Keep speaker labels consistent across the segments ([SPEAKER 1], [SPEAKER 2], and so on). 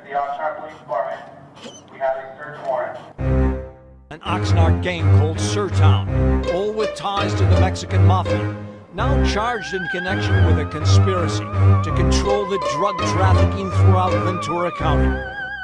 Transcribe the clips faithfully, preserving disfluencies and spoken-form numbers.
[SPEAKER 1] the Oxnard Police Department. We have a search warrant.
[SPEAKER 2] An Oxnard gang called Surtown, all with ties to the Mexican Mafia, now charged in connection with a conspiracy to control the drug trafficking throughout Ventura County.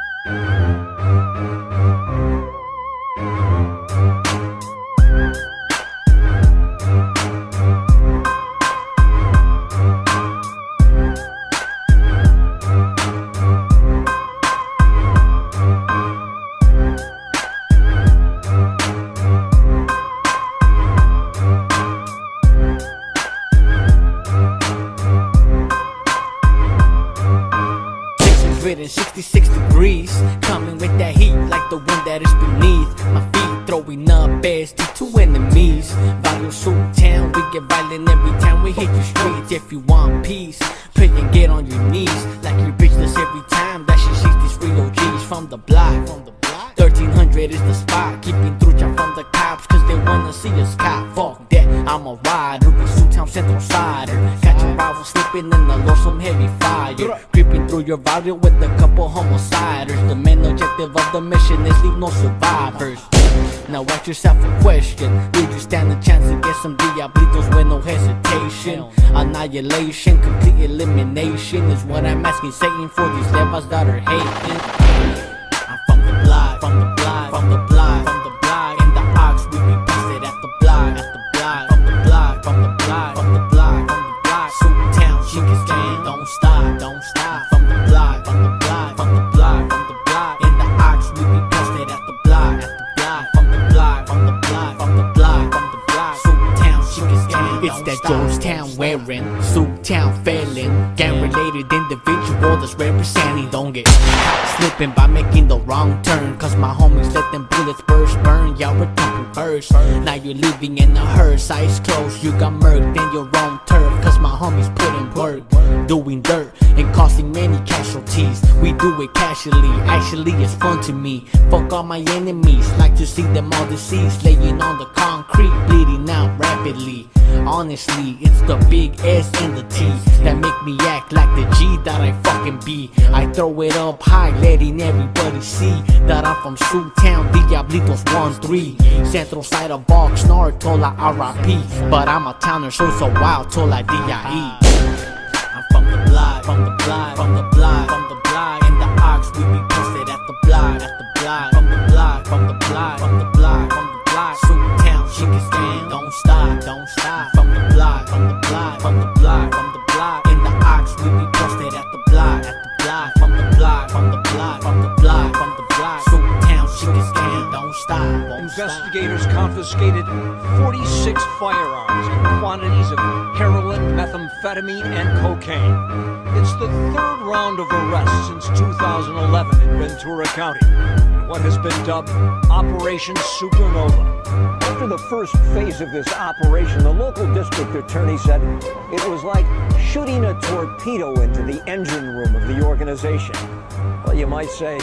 [SPEAKER 3] sixty-six degrees, coming with that heat like the wind that is beneath my feet, throwing up S to two enemies. Value Surtown, we get violent every time we hit the streets. If you want peace, pray and get on your knees like you bitch us every time that she sees these real G's from the block. From the block, thirteen hundred is the spot, keeping trucha from the cops cause they wanna see us cop. Fuck that, I'm a rider, the Surtown Central Sider. Catch a rival slipping and I lost some heavy fire, creeping through your barrio with a couple homiciders. The main objective of the mission is leave no survivors. Now ask yourself a question, did you stand a chance to get some diablitos with no hesitation? Annihilation, complete elimination is what I'm asking Satan for these levas that are hating. I'm from the block, from the block, from the block, from the block. In the Ox, we be posted at the block, at the block, from the block, from the block, from the block, from the block. Surtown, she can stand, don't stop, don't stop. From the block, from the block, from the block, from the block. In the Ox, we be posted at the block, at the block, from the block, from the block, from the block, from the block. Surtown, she can stand, it's that Jonestown wearing, Surtown felon, gang-related individual that's representing. Don't get slipping by making the wrong turn, cause my homies let them bullets burst, burn. Y'all were talking first, now you're living in a hearse, eyes closed. You got murked in your own turf, cause my homies put in work, doing dirt and causing many casualties. We do it casually, actually it's fun to me. Fuck all my enemies, like to see them all deceased, laying on the concrete, bleeding out rapidly. Honestly, it's the big S and the T that make me act like the G that I fucking be. I throw it up high, letting everybody see that I'm from Surtown, Diablitos one three. Central side of Oxnard, Tola R I P. But I'm a towner, so so wild, Tola D I E. I'm from the block, from the block, from the block, from the block. In the Ox, we be posted at the block, at the block, from the block, from the block, from the block, from the block. Surtown, she can stand, don't stop, don't stop. From the block, from the block, from the block, from the block. In the Ox, we be posted at the block, at the block, from the block, from the block, from the block, from the block. Surtown, she can stand, don't stop, won't
[SPEAKER 2] Investigators
[SPEAKER 3] stop.
[SPEAKER 2] confiscated forty-six firearms and quantities of heroin, methamphetamine, and cocaine. It's the third round of arrests since two thousand eleven in Ventura County, in what has been dubbed Operation Supernova.
[SPEAKER 4] After the first phase of this operation, the local district attorney said it was like shooting a torpedo into the engine room of the organization. Well, you might say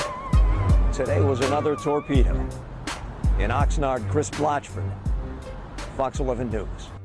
[SPEAKER 4] today was another torpedo. In Oxnard, Chris Blatchford, Fox eleven News.